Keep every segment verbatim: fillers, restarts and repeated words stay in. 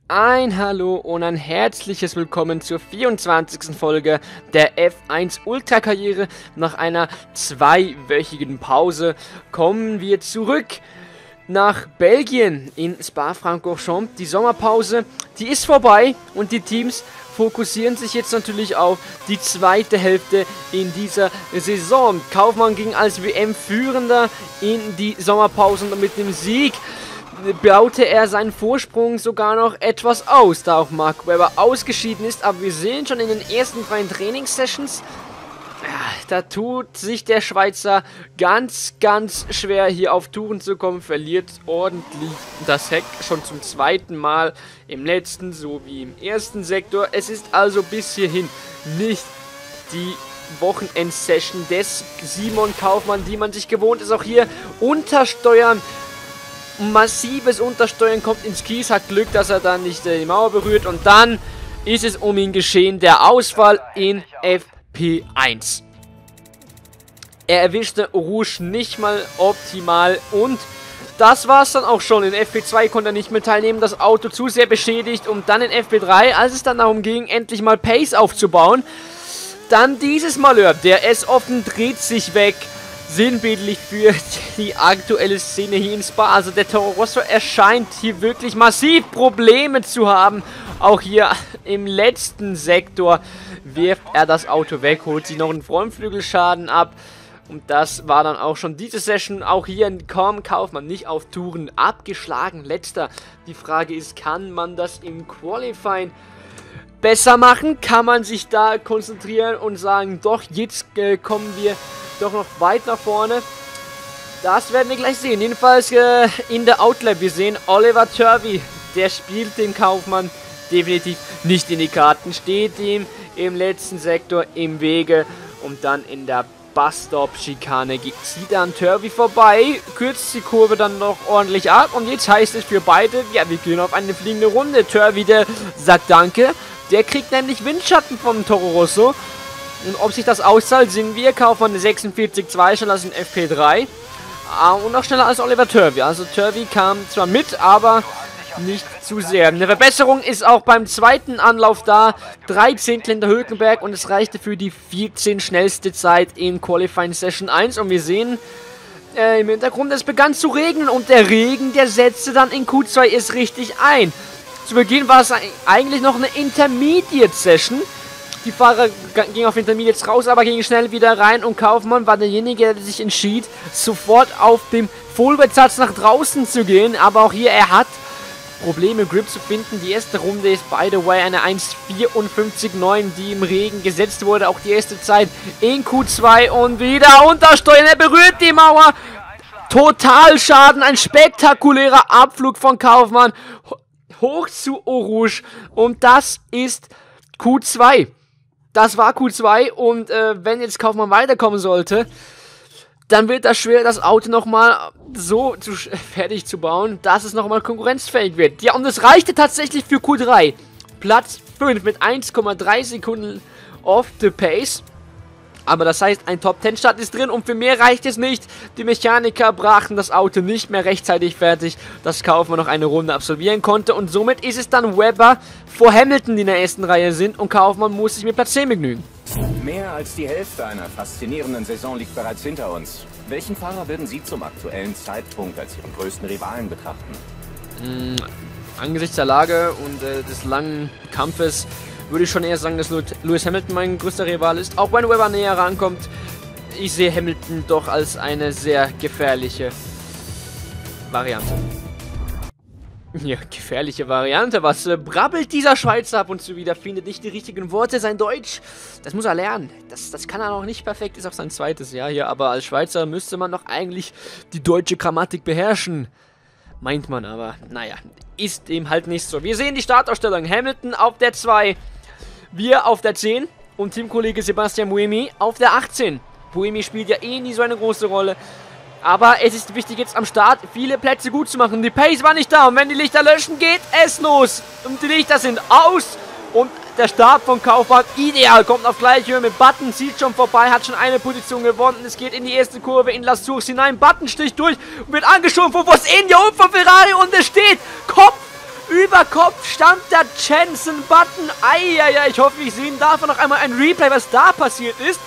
Ein Hallo und ein herzliches Willkommen zur vierundzwanzigsten Folge der F eins Ultra Karriere. Nach einer zweiwöchigen Pause kommen wir zurück nach Belgien in Spa-Francorchamps. Die Sommerpause, die ist vorbei und die Teams fokussieren sich jetzt natürlich auf die zweite Hälfte in dieser Saison. Kaufmann ging als W M-Führender in die Sommerpause und mit dem Sieg baute er seinen Vorsprung sogar noch etwas aus, da auch Mark Webber ausgeschieden ist. Aber wir sehen schon in den ersten freien Trainingssessions, ja, da tut sich der Schweizer ganz, ganz schwer, hier auf Touren zu kommen. Verliert ordentlich das Heck schon zum zweiten Mal im letzten sowie im ersten Sektor. Es ist also bis hierhin nicht die Wochenendsession des Simon Kaufmann, die man sich gewohnt ist. Auch hier untersteuern. Massives Untersteuern, kommt ins Kies, hat Glück, dass er dann nicht äh, die Mauer berührt und dann ist es um ihn geschehen, der Ausfall in F P eins. Er erwischte Rouge nicht mal optimal und das war es dann auch schon. In F P zwei konnte er nicht mehr teilnehmen, das Auto zu sehr beschädigt und dann in F P drei, als es dann darum ging, endlich mal Pace aufzubauen, dann dieses Malheur, der S-Offen dreht sich weg. Sinnbildlich für die aktuelle Szene hier in Spa. Also der Toro Rosso erscheint hier wirklich massiv Probleme zu haben. Auch hier im letzten Sektor wirft er das Auto weg, holt sich noch einen Frontflügelschaden ab. Und das war dann auch schon diese Session. Auch hier kaum Kaufmann nicht auf Touren abgeschlagen. Letzter. Die Frage ist, kann man das im Qualifying besser machen? Kann man sich da konzentrieren und sagen, doch, jetzt äh, kommen wir doch noch weit nach vorne. Das werden wir gleich sehen. Jedenfalls äh, in der Outlap. Wir sehen Oliver Turvey. Der spielt dem Kaufmann definitiv nicht in die Karten. Steht ihm im letzten Sektor im Wege. Und dann in der Bus-Stop-Schikane zieht dann Turvey vorbei. Kürzt die Kurve dann noch ordentlich ab. Und jetzt heißt es für beide, ja, wir gehen auf eine fliegende Runde. Turvey, der sagt Danke. Der kriegt nämlich Windschatten vom Toro Rosso. Und ob sich das auszahlt, sehen wir. Kaufmann sechsundvierzig Komma zwei, schneller als in F P drei. Und auch schneller als Oliver Turvey. Also Turvey kam zwar mit, aber nicht zu sehr. Eine Verbesserung ist auch beim zweiten Anlauf da. drei Zehntel hinter Hülkenberg und es reichte für die vierzehn schnellste Zeit in Qualifying Session eins. Und wir sehen äh, im Hintergrund, es begann zu regnen und der Regen, der setzte dann in Q zwei erst richtig ein. Zu Beginn war es eigentlich noch eine Intermediate Session. Die Fahrer gingen auf Intermediates raus, aber gingen schnell wieder rein und Kaufmann war derjenige, der sich entschied, sofort auf dem Fullwet-Satz nach draußen zu gehen. Aber auch hier, er hat Probleme, Grip zu finden. Die erste Runde ist, by the way, eine eins vierundfünfzig Komma neun, die im Regen gesetzt wurde. Auch die erste Zeit in Q zwei und wieder untersteuern. Er berührt die Mauer. Totalschaden, ein spektakulärer Abflug von Kaufmann. Hoch zu Eau Rouge und das ist Q zwei. Das war Q zwei und äh, wenn jetzt Kaufmann weiterkommen sollte, dann wird das schwer, das Auto nochmal so zu, fertig zu bauen, dass es nochmal konkurrenzfähig wird. Ja, und es reichte tatsächlich für Q drei. Platz fünf mit eins Komma drei Sekunden off the pace. Aber das heißt, ein Top zehn Start ist drin und für mehr reicht es nicht. Die Mechaniker brachten das Auto nicht mehr rechtzeitig fertig, dass Kaufmann noch eine Runde absolvieren konnte. Und somit ist es dann Webber vor Hamilton, die in der ersten Reihe sind. Und Kaufmann muss sich mit Platz zehn begnügen. Mehr als die Hälfte einer faszinierenden Saison liegt bereits hinter uns. Welchen Fahrer würden Sie zum aktuellen Zeitpunkt als Ihren größten Rivalen betrachten? Mm, angesichts der Lage und äh, des langen Kampfes würde ich schon eher sagen, dass Lewis Hamilton mein größter Rival ist. Auch wenn Webber näher rankommt, ich sehe Hamilton doch als eine sehr gefährliche Variante. Ja, gefährliche Variante. Was äh, brabbelt dieser Schweizer ab und zu wieder? Findet nicht die richtigen Worte. Sein Deutsch, das muss er lernen. Das, das kann er noch nicht perfekt. Ist auch sein zweites Jahr hier. Aber als Schweizer müsste man doch eigentlich die deutsche Grammatik beherrschen. Meint man aber, naja, ist eben halt nicht so. Wir sehen die Startausstellung. Hamilton auf der zwei. Wir auf der zehn und Teamkollege Sebastian Buemi auf der achtzehn. Buemi spielt ja eh nie so eine große Rolle. Aber es ist wichtig jetzt am Start viele Plätze gut zu machen. Die Pace war nicht da und wenn die Lichter löschen, geht es los. Und die Lichter sind aus und der Start von Kaufmann ideal. Kommt auf gleiche Höhe mit Button, zieht schon vorbei, hat schon eine Position gewonnen. Es geht in die erste Kurve in Las hinein. Button sticht durch und wird angeschoben von Force India und von Ferrari und es steht Kopf Über Kopf stand der Jensen Button. Eieiei, ich hoffe, ich sehe davon noch einmal ein Replay, was da passiert ist.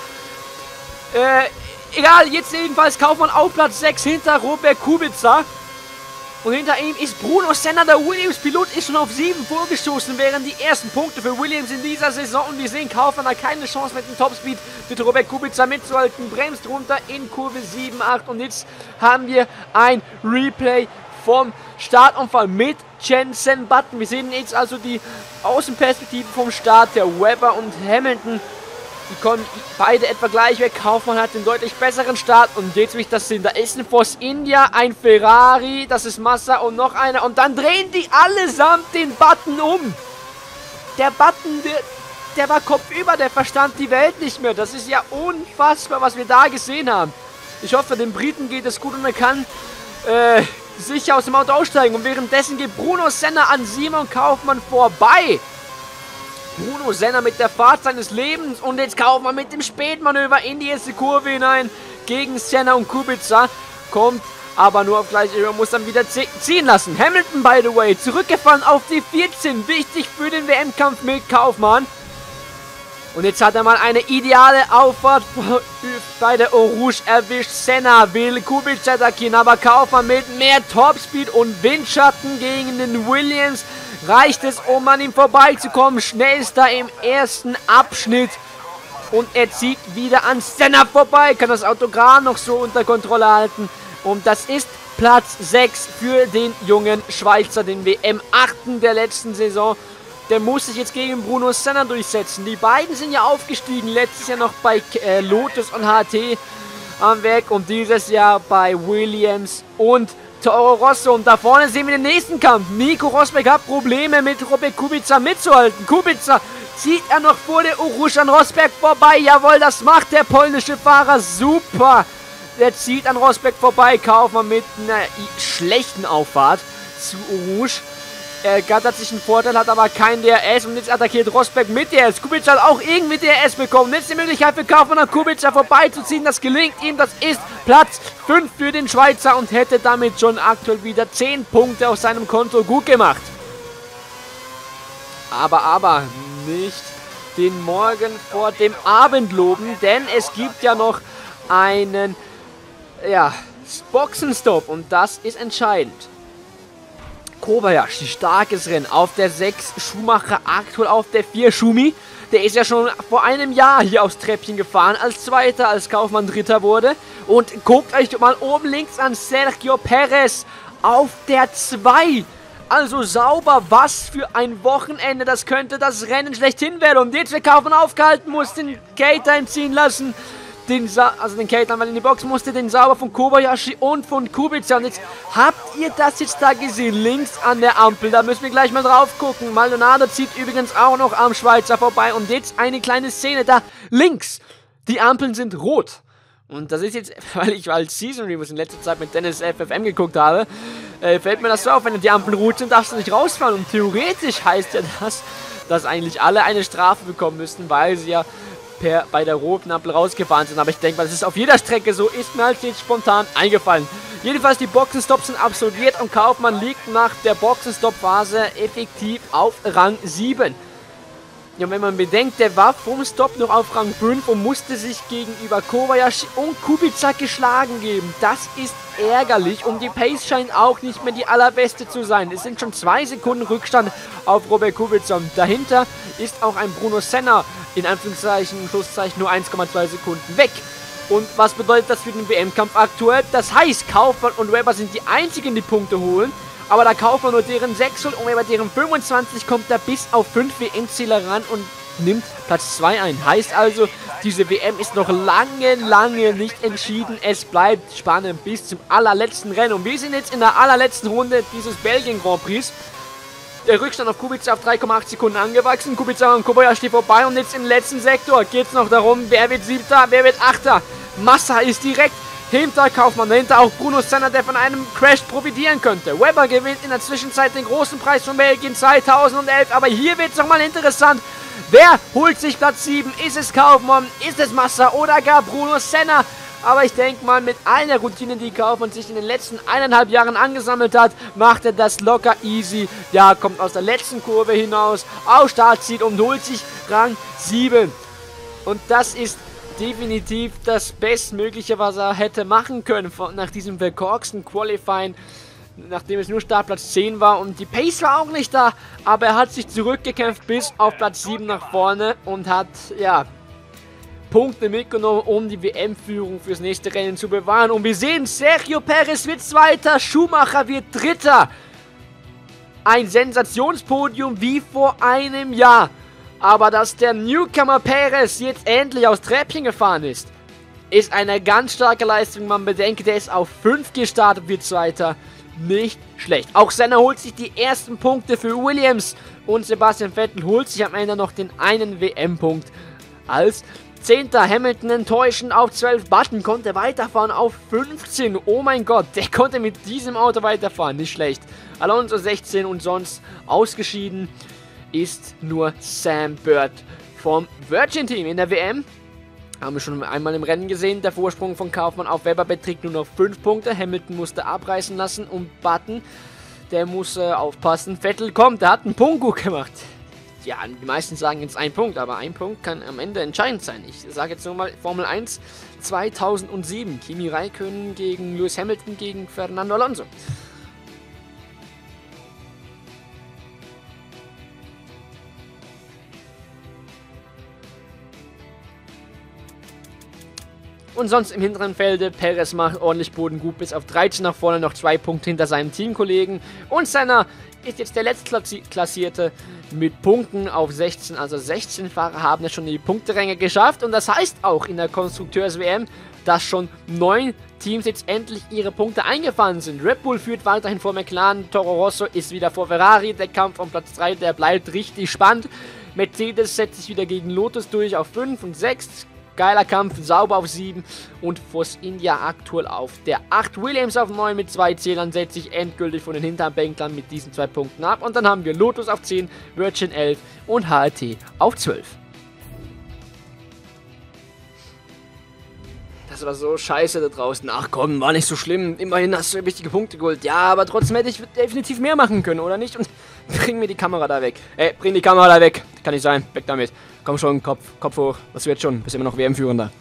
Äh, egal, jetzt jedenfalls Kaufmann auf Platz sechs hinter Robert Kubica. Und hinter ihm ist Bruno Senna, der Williams-Pilot, ist schon auf sieben vorgestoßen, während die ersten Punkte für Williams in dieser Saison. Und wir sehen, Kaufmann hat keine Chance mit dem Topspeed mit Robert Kubica mitzuhalten. Bremst runter in Kurve sieben, acht. Und jetzt haben wir ein Replay vom Startunfall mit Jensen Button. Wir sehen jetzt also die Außenperspektive vom Start der Webber und Hamilton. Die kommen beide etwa gleich weg. Kaufmann hat den deutlich besseren Start. Und jetzt will ich das sehen. Da ist ein Force India, ein Ferrari, das ist Massa und noch einer. Und dann drehen die allesamt den Button um. Der Button, der, der war kopfüber, der verstand die Welt nicht mehr. Das ist ja unfassbar, was wir da gesehen haben. Ich hoffe, dem Briten geht es gut und er kann äh, sicher aus dem Auto aussteigen. Und währenddessen geht Bruno Senna an Simon Kaufmann vorbei. Bruno Senna mit der Fahrt seines Lebens und jetzt Kaufmann mit dem Spätmanöver in die erste Kurve hinein gegen Senna und Kubica. Kommt aber nur auf gleiche Höhe, muss dann wieder ziehen lassen. Hamilton, by the way, zurückgefahren auf die vierzehn. Wichtig für den W M-Kampf mit Kaufmann. Und jetzt hat er mal eine ideale Auffahrt bei der Eau Rouge erwischt. Senna will Kubica attackieren, aber Kaufmann mit mehr Topspeed und Windschatten gegen den Williams. Reicht es, um an ihm vorbeizukommen. Schnellster im ersten Abschnitt. Und er zieht wieder an Senna vorbei. Kann das Auto gerade noch so unter Kontrolle halten. Und das ist Platz sechs für den jungen Schweizer, den W M-Achten der letzten Saison. Der muss sich jetzt gegen Bruno Senna durchsetzen. Die beiden sind ja aufgestiegen. Letztes Jahr noch bei äh, Lotus und H T am Werk. Und dieses Jahr bei Williams und Toro Rosso. Und da vorne sehen wir den nächsten Kampf. Nico Rosberg hat Probleme mit Robert Kubica mitzuhalten. Kubica zieht er noch vor der Eau Rouge an Rosberg vorbei. Jawohl, das macht der polnische Fahrer. Super. Der zieht an Rosberg vorbei. Kaufmann mit einer schlechten Auffahrt zu Eau Rouge. Er gattert sich einen Vorteil, hat aber kein D R S und jetzt attackiert Rosberg mit D R S. Kubica hat auch irgendwie D R S bekommen. Jetzt die Möglichkeit für Kaufmann an Kubica vorbeizuziehen. Das gelingt ihm. Das ist Platz fünf für den Schweizer und hätte damit schon aktuell wieder zehn Punkte auf seinem Konto gut gemacht. Aber, aber, nicht den Morgen vor dem Abend loben, denn es gibt ja noch einen, ja, Boxenstopp und das ist entscheidend. Kobayashi, starkes Rennen auf der sechs, Schumacher aktuell auf der vier, Schumi. Der ist ja schon vor einem Jahr hier aufs Treppchen gefahren, als Zweiter, als Kaufmann Dritter wurde. Und guckt euch mal oben links an, Sergio Perez auf der zwei. Also sauber, was für ein Wochenende, das könnte das Rennen schlechthin werden. Und jetzt wird Kaufmann aufgehalten, muss den Cater ziehen lassen. Den Sa also den Cater, weil in die Box musste, den sauber von Kobayashi und von Kubica. Und jetzt habt ihr das jetzt da gesehen, links an der Ampel. Da müssen wir gleich mal drauf gucken. Maldonado zieht übrigens auch noch am Schweizer vorbei. Und jetzt eine kleine Szene da links. Die Ampeln sind rot. Und das ist jetzt, weil ich als Season Reviews in letzter Zeit mit Dennis F F M geguckt habe, äh, fällt mir das so auf, wenn die Ampeln rot sind, darfst du nicht rausfahren. Und theoretisch heißt ja das, dass eigentlich alle eine Strafe bekommen müssten, weil sie ja Per, bei der roten Ampel rausgefahren sind. Aber ich denke mal, das ist auf jeder Strecke so, ist mir halt jetzt spontan eingefallen. Jedenfalls, die Boxenstops sind absolviert und Kaufmann liegt nach der Boxenstopp-Phase effektiv auf Rang sieben. Ja, wenn man bedenkt, der war vom Stop noch auf Rang fünf und musste sich gegenüber Kobayashi und Kubica geschlagen geben. Das ist ärgerlich und die Pace scheint auch nicht mehr die allerbeste zu sein. Es sind schon zwei Sekunden Rückstand auf Robert Kubica und dahinter ist auch ein Bruno Senna in Anführungszeichen, Schlusszeichen nur eins Komma zwei Sekunden weg. Und was bedeutet das für den W M-Kampf aktuell? Das heißt, Kaufmann und Webber sind die einzigen, die Punkte holen. Aber da Kaufmann nur deren sechs und Webber deren fünfundzwanzig, kommt er bis auf fünf W M-Zähler ran und nimmt Platz zwei ein. Heißt also, diese W M ist noch lange, lange nicht entschieden. Es bleibt spannend bis zum allerletzten Rennen. Und wir sind jetzt in der allerletzten Runde dieses Belgien Grand Prix. Der Rückstand auf Kubica auf drei Komma acht Sekunden angewachsen. Kubica und Kobayashi vorbei und jetzt im letzten Sektor geht es noch darum, wer wird Siebter, wer wird Achter. Massa ist direkt hinter Kaufmann, dahinter auch Bruno Senna, der von einem Crash profitieren könnte. Webber gewinnt in der Zwischenzeit den großen Preis von Belgien zweitausendelf, aber hier wird es nochmal interessant. Wer holt sich Platz sieben? Ist es Kaufmann, ist es Massa oder gar Bruno Senna? Aber ich denke mal, mit einer Routine, die Kaufmann sich in den letzten eineinhalb Jahren angesammelt hat, macht er das locker easy. Ja, kommt aus der letzten Kurve hinaus, auf Startziel und holt sich Rang sieben. Und das ist definitiv das Bestmögliche, was er hätte machen können von, nach diesem verkorksten Qualifying, nachdem es nur Startplatz zehn war und die Pace war auch nicht da, aber er hat sich zurückgekämpft bis auf Platz sieben nach vorne und hat, ja, Punkte mitgenommen, um die W M-Führung fürs nächste Rennen zu bewahren. Und wir sehen, Sergio Perez wird Zweiter, Schumacher wird Dritter. Ein Sensationspodium wie vor einem Jahr. Aber dass der Newcomer Perez jetzt endlich aus Treppchen gefahren ist, ist eine ganz starke Leistung. Man bedenkt, der ist auf fünf gestartet, wird Zweiter. Nicht schlecht. Auch Senna holt sich die ersten Punkte für Williams. Und Sebastian Vettel holt sich am Ende noch den einen W M-Punkt. Als Zehnter Hamilton enttäuschend auf zwölf. Button konnte weiterfahren auf fünfzehn. Oh mein Gott, der konnte mit diesem Auto weiterfahren. Nicht schlecht. Alonso sechzehn und sonst ausgeschieden ist nur Sam Bird vom Virgin Team in der W M. Haben wir schon einmal im Rennen gesehen. Der Vorsprung von Kaufmann auf Webber beträgt nur noch fünf Punkte. Hamilton musste abreißen lassen und Button, der muss äh, aufpassen. Vettel kommt, der hat einen Punkt gut gemacht. Ja, die meisten sagen jetzt ein Punkt, aber ein Punkt kann am Ende entscheidend sein. Ich sage jetzt nur mal Formel eins zweitausendsieben. Kimi Räikkönen gegen Lewis Hamilton gegen Fernando Alonso. Und sonst im hinteren Felde, Perez macht ordentlich Boden gut, bis auf dreizehn nach vorne, noch zwei Punkte hinter seinem Teamkollegen. Und Senna ist jetzt der Letztklassierte mit Punkten auf sechzehn. Also sechzehn Fahrer haben es schon in die Punkteränge geschafft. Und das heißt auch in der Konstrukteurs-W M, dass schon neun Teams jetzt endlich ihre Punkte eingefahren sind. Red Bull führt weiterhin vor McLaren, Toro Rosso ist wieder vor Ferrari. Der Kampf um Platz drei, der bleibt richtig spannend. Mercedes setzt sich wieder gegen Lotus durch auf fünf und sechs. Geiler Kampf, sauber auf sieben und Force India aktuell auf der acht. Williams auf neun mit zwei Zählern, setzt sich endgültig von den Hinterbänklern mit diesen zwei Punkten ab. Und dann haben wir Lotus auf zehn, Virgin elf und H R T auf zwölf. Das war so scheiße da draußen. Ach komm, war nicht so schlimm. Immerhin hast du wichtige Punkte geholt. Ja, aber trotzdem hätte ich definitiv mehr machen können, oder nicht? Und bring mir die Kamera da weg. Ey, bring die Kamera da weg. Kann nicht sein. Weg damit. Komm schon, Kopf, Kopf hoch. Was wird schon? Bist immer noch W M-Führender.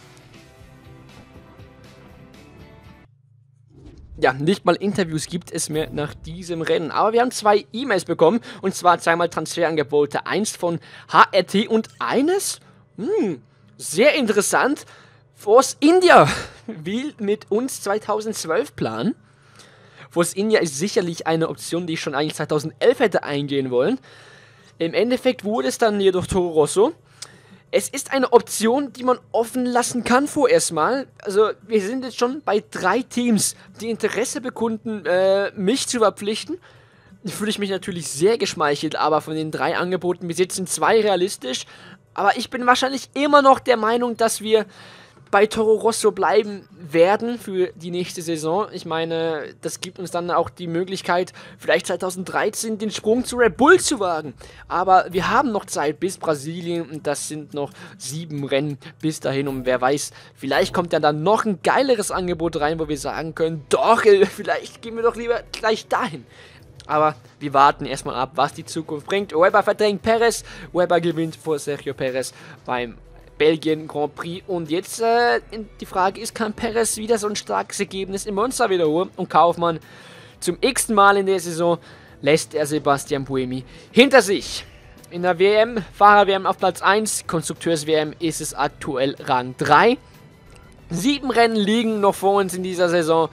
Ja, nicht mal Interviews gibt es mehr nach diesem Rennen. Aber wir haben zwei E-Mails bekommen. Und zwar zweimal Transferangebote. Eins von H R T und eines, hm, sehr interessant, Force India will mit uns zweitausendzwölf planen. Force India ist sicherlich eine Option, die ich schon eigentlich zweitausendelf hätte eingehen wollen. Im Endeffekt wurde es dann jedoch Toro Rosso. Es ist eine Option, die man offen lassen kann vorerst mal. Also wir sind jetzt schon bei drei Teams, die Interesse bekunden, äh, mich zu verpflichten. Da fühle ich mich natürlich sehr geschmeichelt, aber von den drei Angeboten bis jetzt sind zwei realistisch. Aber ich bin wahrscheinlich immer noch der Meinung, dass wir bei Toro Rosso bleiben werden für die nächste Saison. Ich meine, das gibt uns dann auch die Möglichkeit, vielleicht zweitausenddreizehn den Sprung zu Red Bull zu wagen. Aber wir haben noch Zeit bis Brasilien und das sind noch sieben Rennen bis dahin. Und wer weiß, vielleicht kommt ja dann noch ein geileres Angebot rein, wo wir sagen können, doch, vielleicht gehen wir doch lieber gleich dahin. Aber wir warten erstmal ab, was die Zukunft bringt. Webber verdrängt Perez, Webber gewinnt vor Sergio Perez beim Belgien Grand Prix. Und jetzt äh, die Frage ist, kann Perez wieder so ein starkes Ergebnis im Monza wiederholen? Und Kaufmann zum x-ten Mal in der Saison lässt er Sebastian Buemi hinter sich. In der W M, Fahrer-W M auf Platz eins, Konstrukteurs-W M ist es aktuell Rang drei. Sieben Rennen liegen noch vor uns in dieser Saison.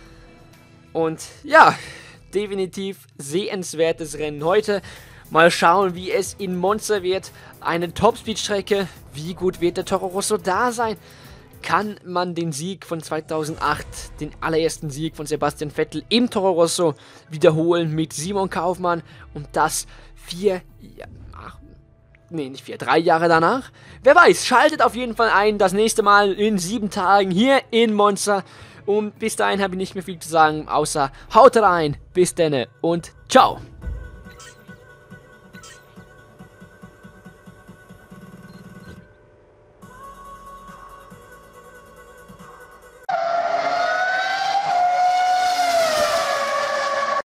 Und ja, definitiv sehenswertes Rennen heute. Mal schauen, wie es in Monza wird. Eine Topspeed-Strecke. Wie gut wird der Toro Rosso da sein? Kann man den Sieg von zweitausendacht, den allerersten Sieg von Sebastian Vettel im Toro Rosso wiederholen mit Simon Kaufmann? Und das vier, ja, ach, nee, nicht vier, drei Jahre danach? Wer weiß, schaltet auf jeden Fall ein. Das nächste Mal in sieben Tagen hier in Monza. Und bis dahin habe ich nicht mehr viel zu sagen, außer haut rein. Bis denne und ciao.